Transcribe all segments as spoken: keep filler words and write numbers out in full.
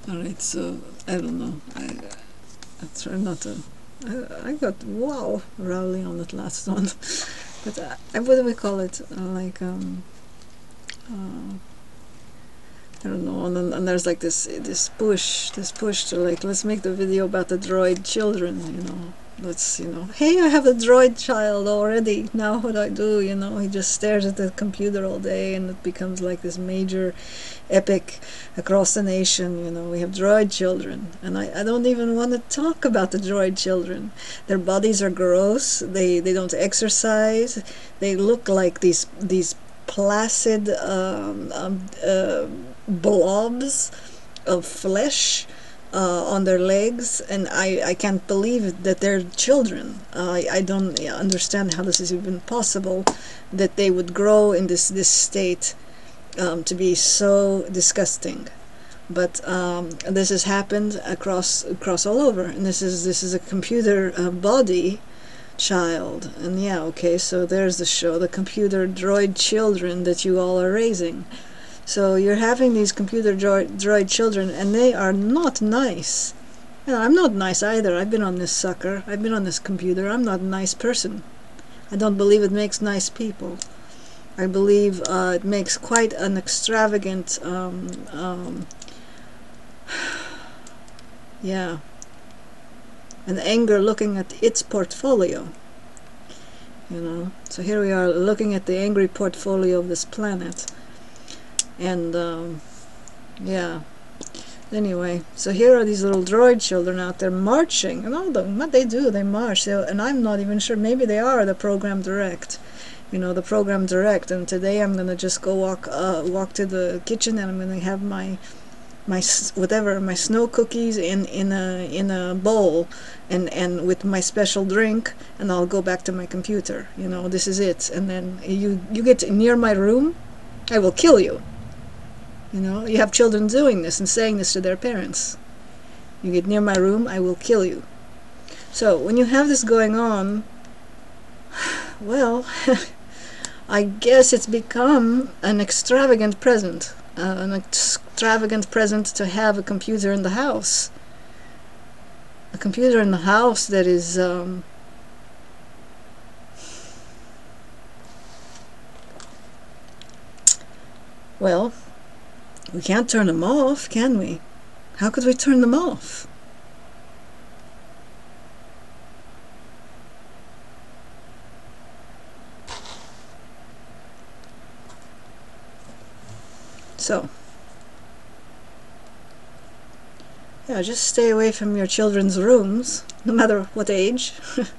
Alright, so I don't know. I, I try not to. I, I got wow rowling on that last one, but I, what do we call it? Uh, like um, uh, I don't know. And, then, and there's like this this push, this push to like let's make the video about the droid children. You know, let's you know. Hey, I have a droid child already. Now what do I do? You know, he just stares at the computer all day, and it becomes like this major epic across the nation. You know, we have droid children, and I, I don't even want to talk about the droid children. Their bodies are gross. They they don't exercise. They look like these these placid um, um, uh, blobs of flesh uh, on their legs, and I, I can't believe that they're children. Uh, I, I don't understand how this is even possible, that they would grow in this, this state um, to be so disgusting. But um, this has happened across across all over, and this is this is a computer uh, body child. And yeah, okay, so there's the show, the computer droid children that you all are raising. So you're having these computer droid, droid children, and they are not nice. You know, I'm not nice either. I've been on this sucker. I've been on this computer. I'm not a nice person. I don't believe it makes nice people. I believe uh, it makes quite an extravagant, um, um, yeah, an anger looking at its portfolio. You know, so here we are looking at the angry portfolio of this planet. And um, yeah, anyway, so here are these little droid children out there marching, and all them, what they do, they march. They, and I'm not even sure, maybe they are the program direct, you know, the program direct. And today I'm gonna just go walk, uh, walk to the kitchen, and I'm gonna have my, my whatever, my snow cookies in in a in a bowl, and and with my special drink, and I'll go back to my computer. You know, this is it. And then you you get near my room, I will kill you. You know, you have children doing this and saying this to their parents. You get near my room, I will kill you. So when you have this going on, well, I guess it's become an extravagant present. Uh, an extravagant present to have a computer in the house. A computer in the house that is... Um, well... we can't turn them off, can we? How could we turn them off? So, yeah, just stay away from your children's rooms, no matter what age.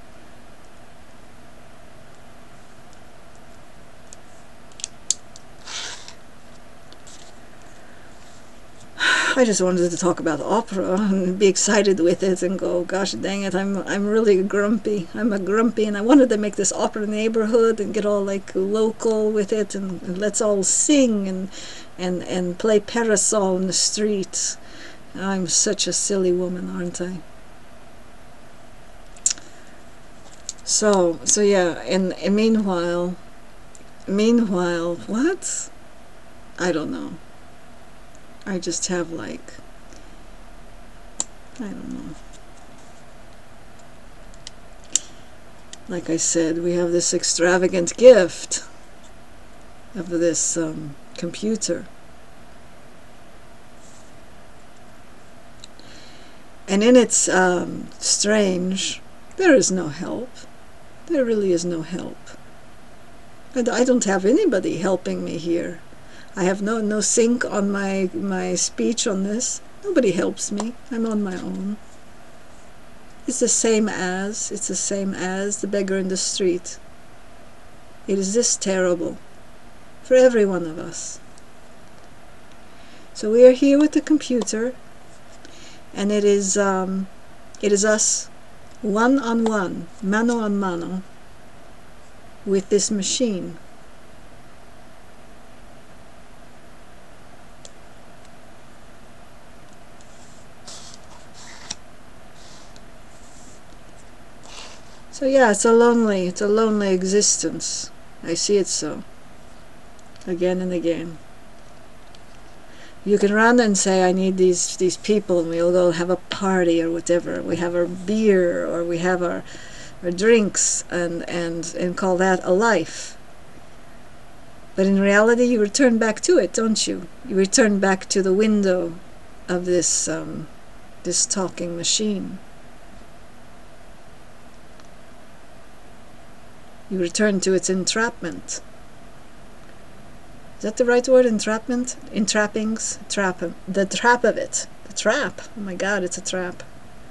I just wanted to talk about opera and be excited with it and go, gosh dang it, I'm I'm really grumpy. I'm a grumpy, and I wanted to make this opera neighborhood and get all like local with it, and, and let's all sing and and and play parasol in the streets. I'm such a silly woman, aren't I? So so yeah, and, and meanwhile, meanwhile, what? I don't know. I just have like, I don't know. Like I said, we have this extravagant gift of this um, computer. And in its um, strange, there is no help. There really is no help. And I don't have anybody helping me here. I have no no sync on my my speech on this. Nobody helps me. I'm on my own. It's the same as, it's the same as the beggar in the street. It is this terrible for every one of us. So we are here with the computer, and it is um, it is us one on one, mano a mano, with this machine. So yeah, it's a lonely, it's a lonely existence. I see it so, again and again. You can run and say, I need these these people, and we'll go have a party or whatever. We have our beer or we have our, our drinks, and, and, and call that a life. But in reality, you return back to it, don't you? You return back to the window of this um, this talking machine. You return to its entrapment. Is that the right word? Entrapment? Entrappings? Trap. The trap of it. The trap. Oh my God, it's a trap.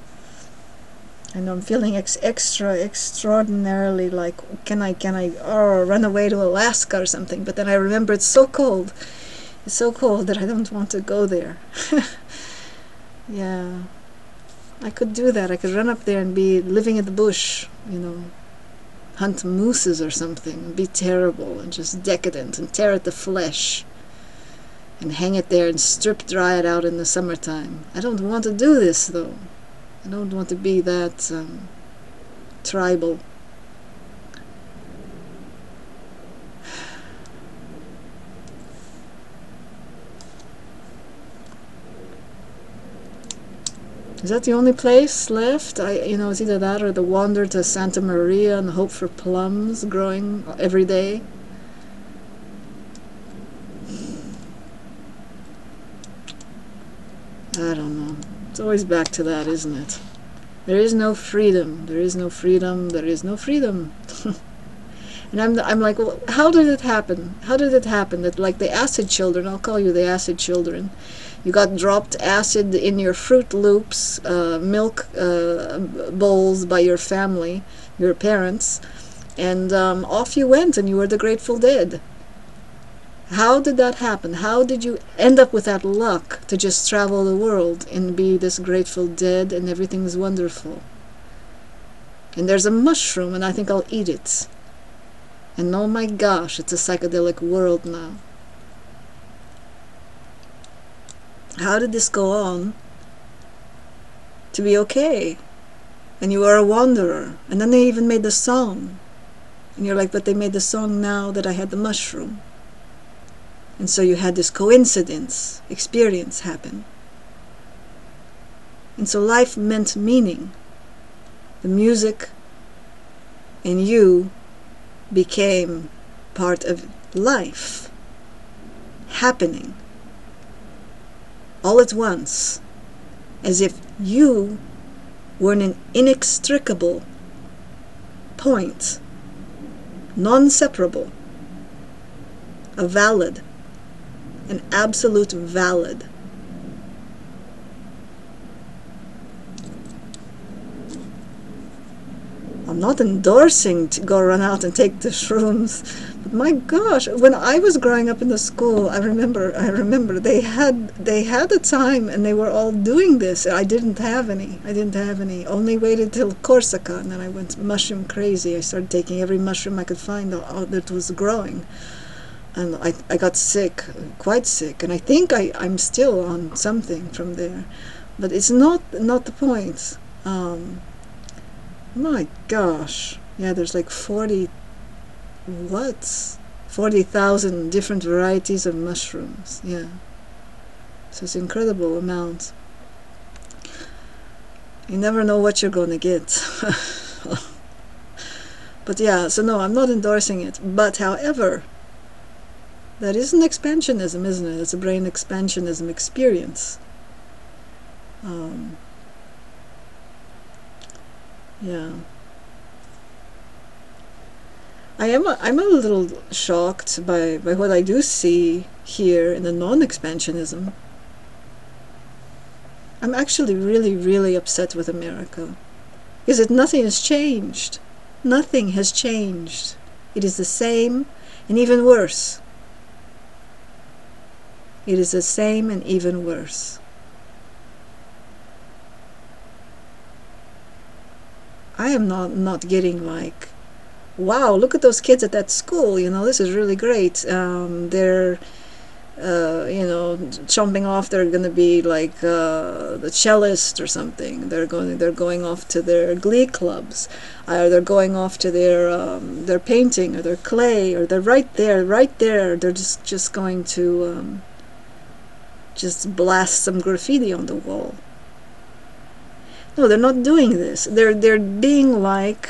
I know I'm feeling ex extra, extraordinarily like, can I, can I, oh, run away to Alaska or something? But then I remember it's so cold. It's so cold that I don't want to go there. Yeah. I could do that. I could run up there and be living in the bush, you know. Hunt mooses or something, and be terrible and just decadent and tear at the flesh and hang it there and strip dry it out in the summertime. I don't want to do this, though. I don't want to be that um, tribal. Is that the only place left? I, you know, it's either that or the wander to Santa Maria and hope for plums growing every day. I don't know. It's always back to that, isn't it? There is no freedom. There is no freedom. There is no freedom. And I'm, I'm like, well, how did it happen? How did it happen that, like the acid children, I'll call you the acid children, you got dropped acid in your Fruit Loops uh, milk uh, bowls by your family, your parents, and um, off you went and you were the Grateful Dead. How did that happen? How did you end up with that luck to just travel the world and be this Grateful Dead and everything's wonderful? And there's a mushroom and I think I'll eat it. And oh my gosh, it's a psychedelic world now. How did this go on to be okay? And you were a wanderer. And then they even made the song. And you're like, but they made the song now that I had the mushroom. And so you had this coincidence, experience happen. And so life meant meaning. The music and you became part of life, happening, all at once, as if you were an inextricable point, non-separable, a valid, an absolute valid. I'm not endorsing to go run out and take the shrooms, but my gosh, when I was growing up in the school, I remember, I remember they had, they had a time and they were all doing this. I didn't have any. I didn't have any. Only waited till Corsica, and then I went mushroom crazy. I started taking every mushroom I could find that was growing, and I, I got sick, quite sick, and I think I, I'm still on something from there, but it's not, not the point. Um, My gosh. Yeah, there's like forty, what? forty thousand different varieties of mushrooms. Yeah. So it's an incredible amount. You never know what you're going to get. But yeah, so no, I'm not endorsing it. But however, that is an expansionism, isn't it? It's a brain expansionism experience. Um... Yeah. I am a, I'm a little shocked by, by what I do see here in the non-expansionism. I'm actually really, really upset with America. Because it, nothing has changed. Nothing has changed. It is the same and even worse. It is the same and even worse. I am not not getting like, wow, look at those kids at that school, you know, this is really great. Um, they're, uh, you know, chomping off, they're going to be like uh, the cellist or something. They're going, they're going off to their glee clubs, or they're going off to their, um, their painting or their clay, or they're right there, right there. They're just, just going to, um, just blast some graffiti on the wall. No, they're not doing this. They're they're being like,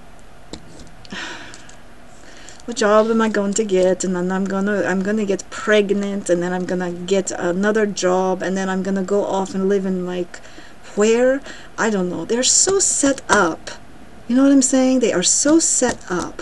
what job am I going to get? And then I'm gonna I'm gonna get pregnant, and then I'm gonna get another job, and then I'm gonna go off and live in like where? I don't know. They're so set up. You know what I'm saying? They are so set up.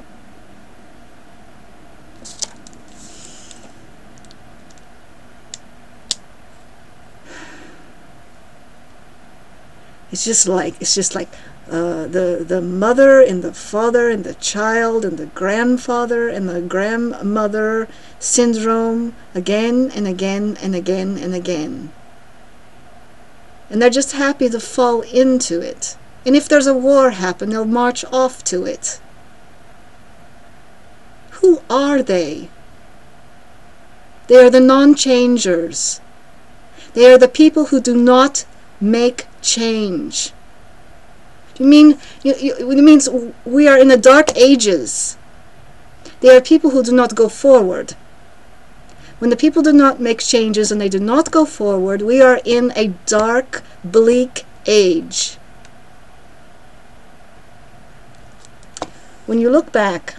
It's just like it's just like uh, the the mother and the father and the child and the grandfather and the grandmother syndrome again and again and again and again. And they're just happy to fall into it. And if there's a war happen, they'll march off to it. Who are they? They are the non-changers. They are the people who do not make change. You mean you, you, it means we are in the dark ages. They are people who do not go forward. When the people do not make changes and they do not go forward, we are in a dark, bleak age. When you look back,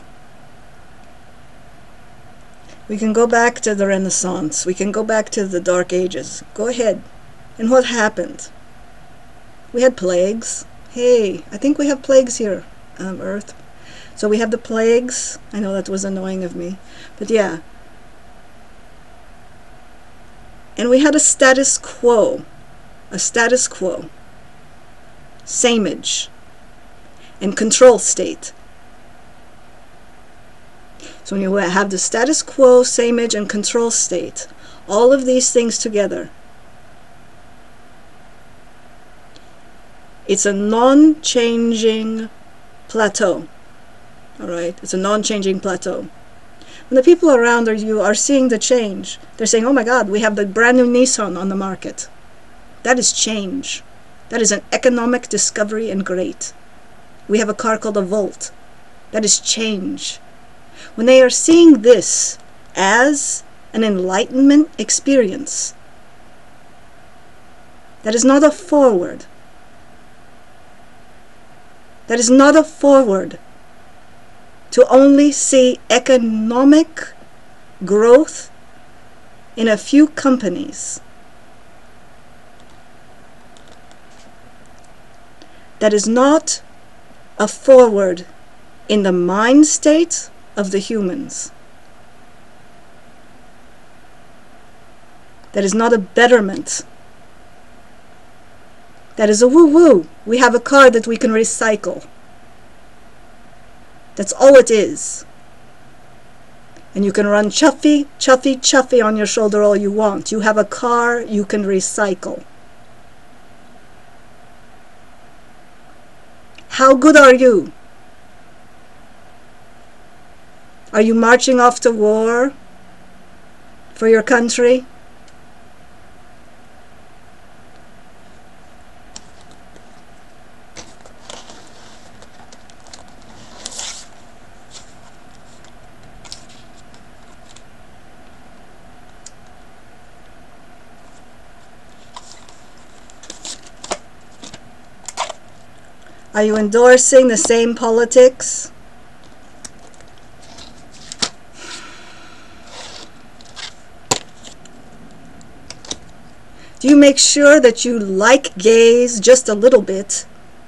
we can go back to the Renaissance. We can go back to the Dark Ages. Go ahead. And what happened? We had plagues. Hey, I think we have plagues here, um, Earth. So we have the plagues. I know that was annoying of me. But yeah. And we had a status quo. A status quo. Sameage. And control state. So when you have the status quo, sameage, and control state, all of these things together, it's a non-changing plateau. All right, it's a non-changing plateau. When the people around you are seeing the change, they're saying, oh my God, we have the brand new Nissan on the market. That is change. That is an economic discovery and great. We have a car called a Volt. That is change. When they are seeing this as an enlightenment experience, that is not a forward. That is not a forward to only see economic growth in a few companies. That is not a forward in the mind state of the humans. That is not a betterment. That is a woo-woo. We have a car that we can recycle. That's all it is. And you can run chuffy, chuffy, chuffy on your shoulder all you want. You have a car you can recycle. How good are you? Are you marching off to war for your country? Are you endorsing the same politics? Do you make sure that you like gays just a little bit?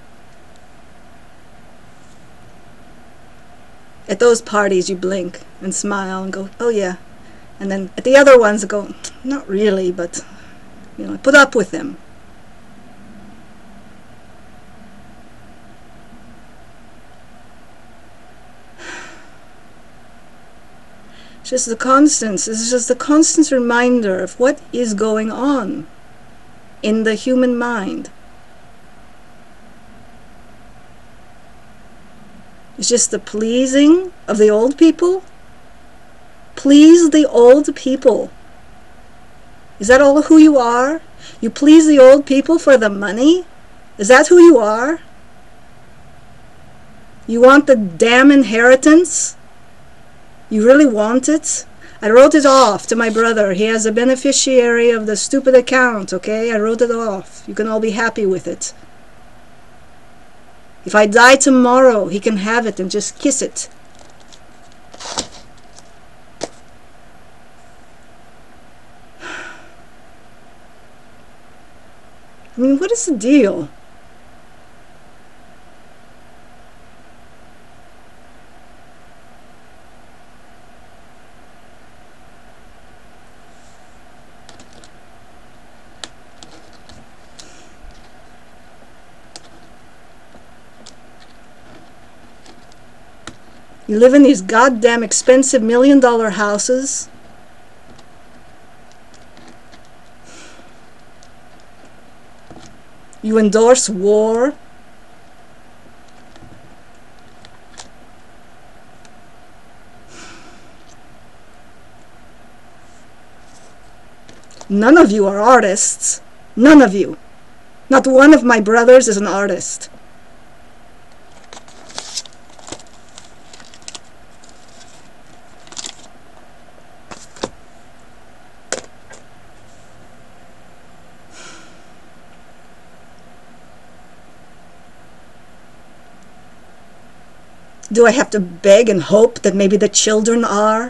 At those parties you blink and smile and go, oh yeah. And then at the other ones go, not really, but you know, put up with them. It's just the constants. It's just a constant reminder of what is going on in the human mind. It's just the pleasing of the old people. Please the old people. Is that all who you are? You please the old people for the money? Is that who you are? You want the damn inheritance? You really want it? I wrote it off to my brother. He has a beneficiary of the stupid account, okay? I wrote it off. You can all be happy with it. If I die tomorrow, he can have it and just kiss it. I mean, what is the deal? You live in these goddamn expensive million dollar houses. You endorse war. None of you are artists. None of you. Not one of my brothers is an artist. Do I have to beg and hope that maybe the children are?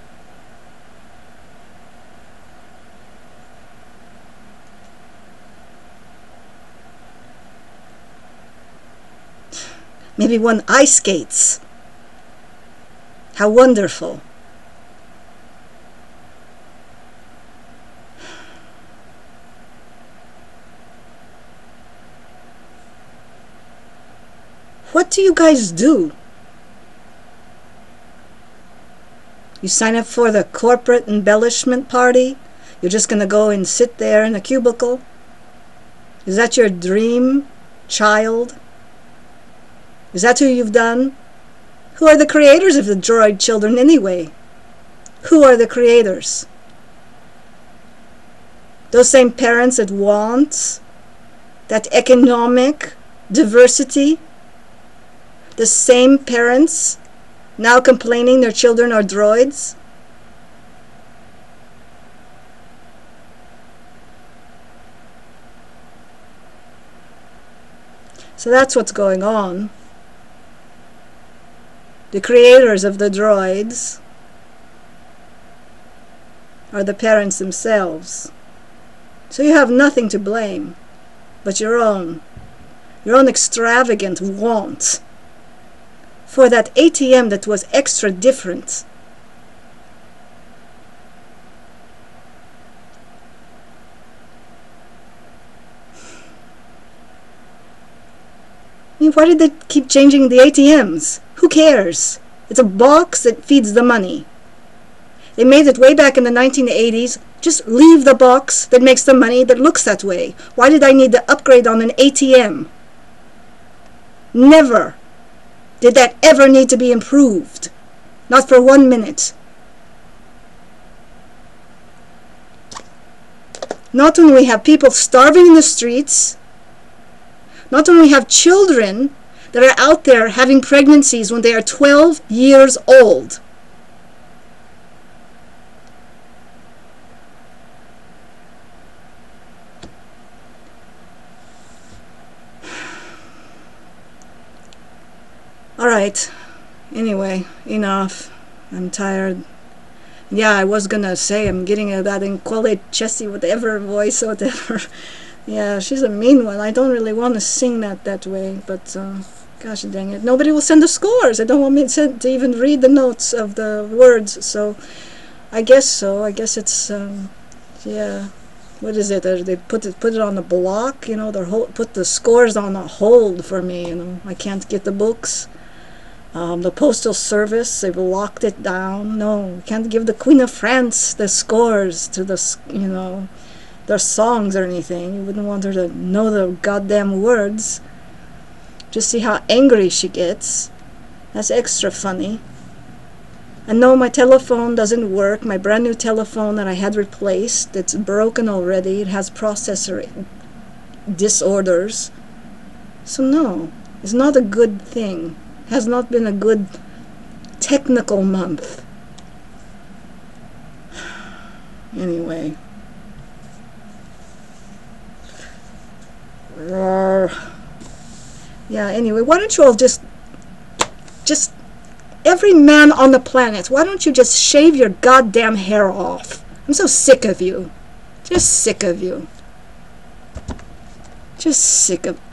Maybe one ice skates. How wonderful. What do you guys do? You sign up for the corporate embellishment party? You're just going to go and sit there in a cubicle? Is that your dream child? Is that who you've done? Who are the creators of the droid children anyway? Who are the creators? Those same parents that want that economic diversity? The same parents now complaining their children are droids? So that's what's going on. The creators of the droids are the parents themselves. So you have nothing to blame but your own, your own extravagant want for that A T M that was extra different. I mean, why did they keep changing the A T Ms? Who cares? It's a box that feeds the money. They made it way back in the nineteen eighties. Just leave the box that makes the money that looks that way. Why did I need to upgrade on an A T M? Never did that ever need to be improved. Not for one minute. Not when we have people starving in the streets. Not when we have children that are out there having pregnancies when they are twelve years old. Alright, anyway, enough. I'm tired. Yeah, I was gonna say I'm getting a, that Inquale Chessie whatever voice or whatever. Yeah, she's a mean one. I don't really want to sing that that way, but uh, gosh dang it. Nobody will send the scores. They don't want me to, to even read the notes of the words, so I guess so. I guess it's, um, yeah. What is it? They put it put it on the block, you know, they're hold, put the scores on a hold for me, you know. I can't get the books. Um, the Postal Service, they've locked it down. No, can't give the Queen of France the scores to the, you know, their songs or anything. You wouldn't want her to know the goddamn words. Just see how angry she gets. That's extra funny. And no, my telephone doesn't work. My brand new telephone that I had replaced, it's broken already. It has processor disorders. So no, it's not a good thing. Has not been a good technical month. Anyway. Roar. Yeah, anyway, why don't you all just, just, every man on the planet, why don't you just shave your goddamn hair off? I'm so sick of you. Just sick of you. Just sick of